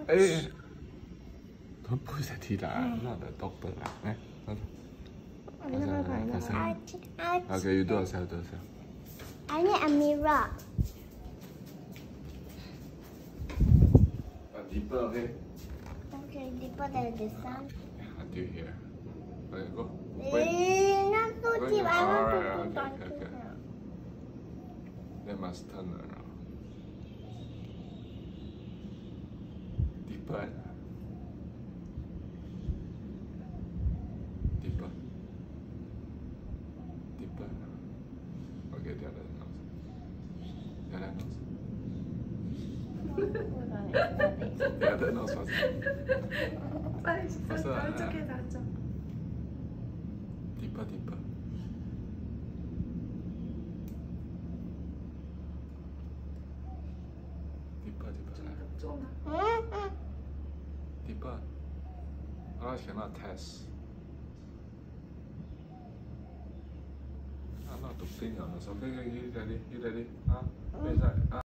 Ê, don't push the tea là not the doctor là. Okay, you do yourself, I need a mirror. Deeper, okay? Okay, deeper than the sun. Until here. Okay, go. Not so deep. I want to go darker. They must turn around. Deeper. Deeper. Deeper. Okay, the other nose. The other nose. The other nose was. Deeper, deeper. Deeper, deeper. Deeper. I cannot test. I'm not to clean your nose. Okay, you ready? You ready? Wait a second.